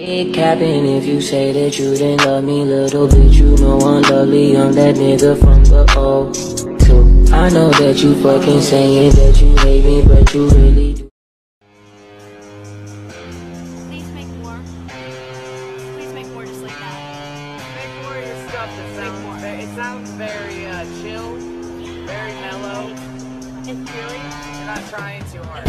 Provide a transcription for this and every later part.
It capping if you say that you didn't love me, little bitch. You know I'm lovely. I'm that nigga from the O2. I know that you fucking saying that you hate me, but you really do. Please make more. Please make more just like that. Make more of your stuff it sounds very chill, very mellow. And really? You're not trying too hard.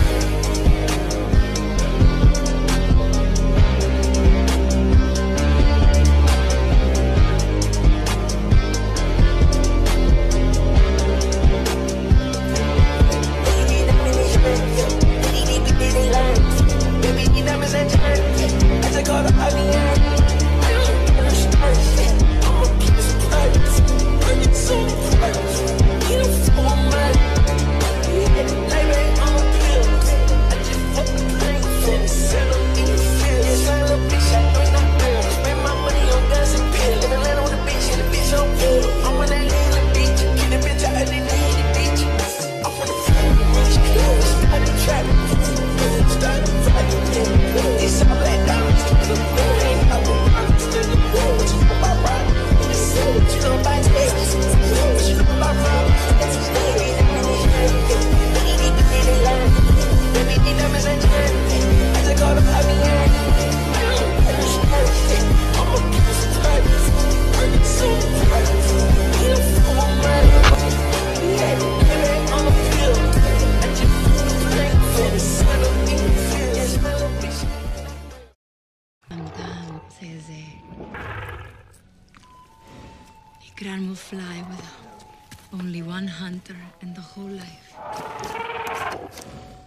Gran will fly with only one hunter in the whole life.